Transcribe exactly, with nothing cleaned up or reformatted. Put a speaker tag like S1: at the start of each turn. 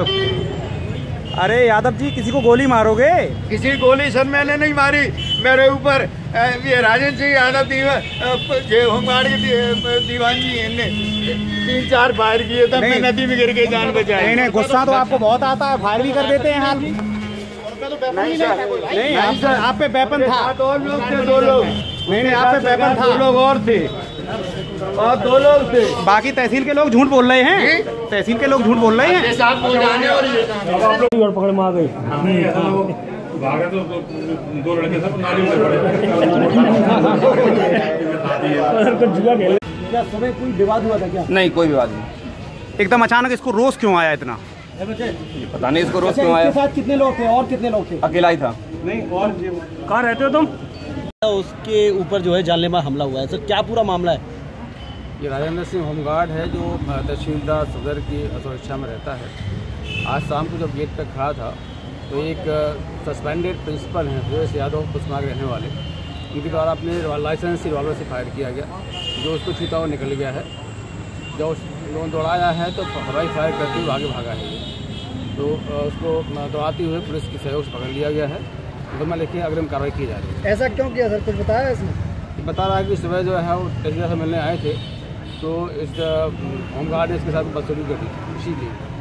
S1: तो अरे यादव जी किसी को गोली मारोगे?
S2: किसी गोली सर मैंने नहीं मारी, मेरे ऊपर ये राजन सिंह यादव होमगार्ड के दीवान जी ने तीन चार फायर किए थे, मैं नदी में गिर के जान बचाई।
S1: नहीं नहीं गुस्सा तो आपको बहुत आता है, फायर भी कर देते हैं हाल।
S2: नहीं सर,
S1: नहीं आप, आप पे वेपन था।
S2: दो लोग थे, दो लोग।
S1: नहीं नहीं आप पे वेपन था,
S2: दो लोग और थे और दो लोग थे।
S1: बाकी तहसील के लोग झूठ बोल रहे हैं, तहसील के लोग झूठ बोल रहे हैं।
S2: और
S3: पकड़ में आ गई
S4: भागे तो दो लड़के सब नाली में पड़े।
S3: क्या सुबह कोई विवाद हुआ था क्या?
S5: नहीं, कोई विवाद नहीं।
S1: एकदम अचानक इसको रोष क्यों आया इतना?
S5: पता नहीं इसको रोज
S3: अच्छा,
S5: क्यों आया।
S3: इसके साथ कितने लोग थे और कितने लोग थे?
S5: अकेला ही था।
S3: नहीं, और कहाँ रहते हो तुम? उसके ऊपर जो है जानलेवा हमला हुआ है सर, क्या पूरा मामला है?
S6: ये राजेंद्र सिंह होमगार्ड है जो तहसीलदार सदर की सुरक्षा में रहता है। आज शाम को जब गेट पर खड़ा था तो एक सस्पेंडेड प्रिंसिपल हैं सुरेश यादव पुष्मार्ग रहने वाले, उनके द्वारा अपने लाइसेंस रिवॉल्वर से फायर किया गया, जो उसको छूता हुआ निकल गया है। जब लोग दौड़ाया है तो हवाई फायर करते हुए आगे भागा है ये, तो उसको दौड़ाते हुए पुलिस की सहयोग से पकड़ लिया गया है। तो मैं लेके अग्रिम कार्रवाई की जा रही है।
S3: ऐसा क्यों किया सर, कुछ बताया इसने?
S6: बता रहा है कि सुबह जो है वो तहसीलदार से मिलने आए थे, तो इस होमगार्ड ने इसके साथ बदसलूकी कर दी, उसी की